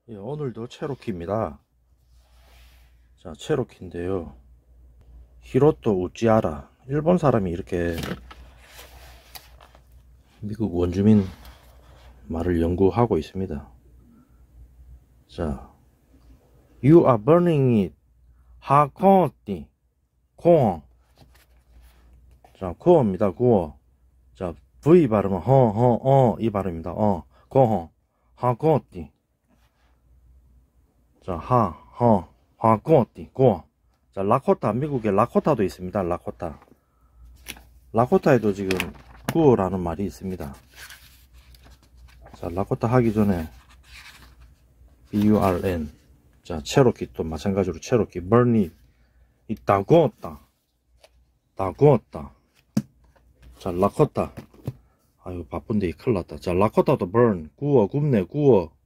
예, 오늘도 체로키입니다. 자, 체로키인데요. 히로토 우찌하라. 일본 사람이 이렇게 미국 원주민 말을 연구하고 있습니다. 자, You are burning it. 하코띠. 코어. 자, 코어입니다. 코어. 자, V 발음은 이 발음입니다. 코어. 하코띠. 자, 하코띠. 코어. 자, 라코타. 미국에 라코타도 있습니다. 라코타. 라코타에도 지금 구어라는 말이 있습니다. 자, 라코타 하기 전에 burn. 자, 체로키 또 마찬가지로 체로키 burn 이 다 구웠다. 다 구웠다. 자, 라코타. 아유, 바쁜데 큰일 났다. 자, 라코타도 burn. 구워, 굽네, 구워.